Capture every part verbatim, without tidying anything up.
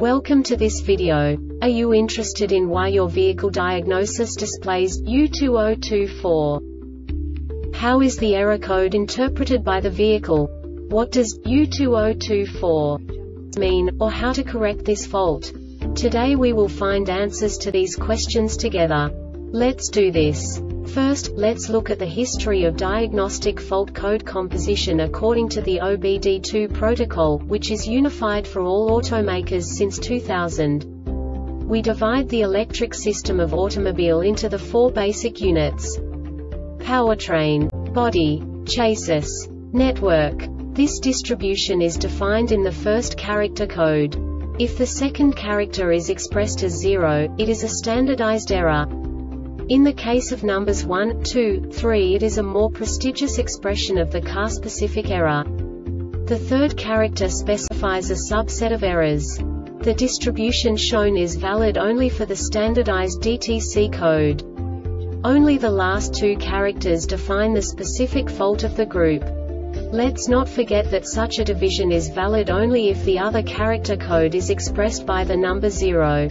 Welcome to this video. Are you interested in why your vehicle diagnosis displays U two zero two four? How is the error code interpreted by the vehicle? What does U two zero two four mean, or how to correct this fault? Today we will find answers to these questions together. Let's do this. First, let's look at the history of diagnostic fault code composition according to the O B D two protocol, which is unified for all automakers since two thousand. We divide the electric system of automobile into the four basic units: powertrain, body, chassis, network. This distribution is defined in the first character code. If the second character is expressed as zero, it is a standardized error. In the case of numbers one, two, three, it is a more prestigious expression of the car-specific error. The third character specifies a subset of errors. The distribution shown is valid only for the standardized D T C code. Only the last two characters define the specific fault of the group. Let's not forget that such a division is valid only if the other character code is expressed by the number zero.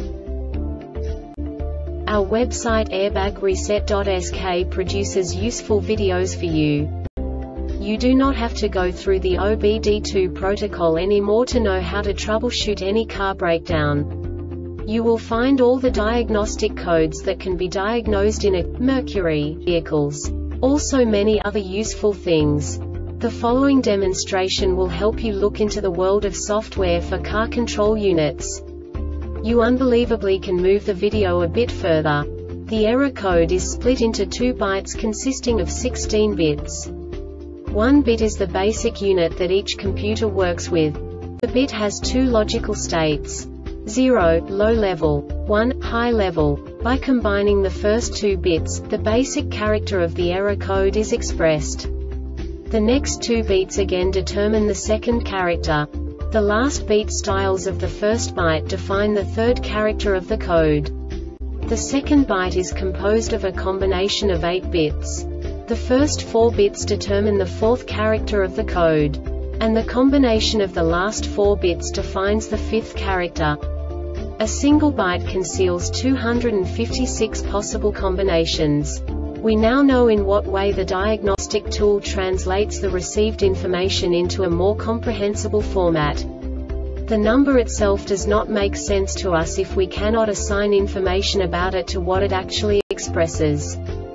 Our website airbag reset dot S K produces useful videos for you. You do not have to go through the O B D two protocol anymore to know how to troubleshoot any car breakdown. You will find all the diagnostic codes that can be diagnosed in a Mercury vehicles. Also many other useful things. The following demonstration will help you look into the world of software for car control units. You unbelievably can move the video a bit further. The error code is split into two bytes consisting of sixteen bits. One bit is the basic unit that each computer works with. The bit has two logical states: zero, low level, one, high level. By combining the first two bits, the basic character of the error code is expressed. The next two beats again determine the second character. The last beat styles of the first byte define the third character of the code. The second byte is composed of a combination of eight bits. The first four bits determine the fourth character of the code. And the combination of the last four bits defines the fifth character. A single byte conceals two hundred fifty-six possible combinations. We now know in what way the diagnostic tool translates the received information into a more comprehensible format. The number itself does not make sense to us if we cannot assign information about it to what it actually expresses.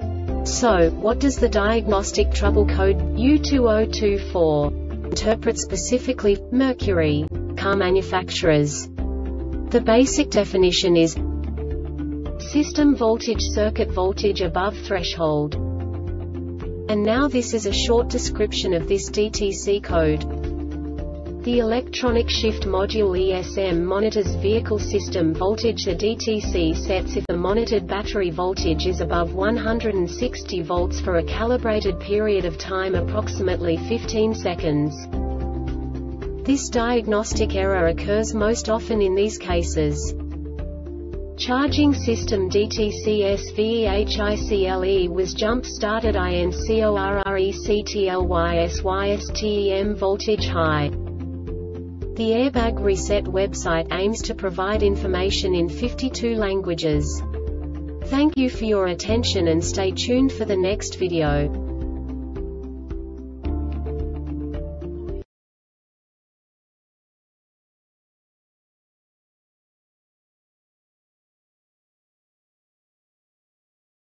So, what does the diagnostic trouble code U two zero two four interpret specifically for Mercury car manufacturers? The basic definition is system voltage, circuit voltage above threshold. And now this is a short description of this D T C code. The electronic shift module E S M monitors vehicle system voltage. The D T C sets if the monitored battery voltage is above one hundred sixty volts for a calibrated period of time, approximately fifteen seconds. This diagnostic error occurs most often in these cases: charging system D T C S vehicle was jump-started incorrectly voltage high. The Airbag Reset website aims to provide information in fifty-two languages. Thank you for your attention and stay tuned for the next video.